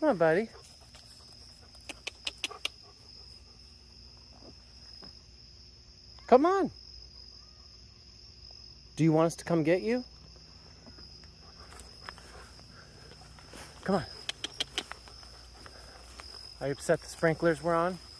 Come on, buddy. Come on. Do you want us to come get you? Come on. Are you upset the sprinklers were on?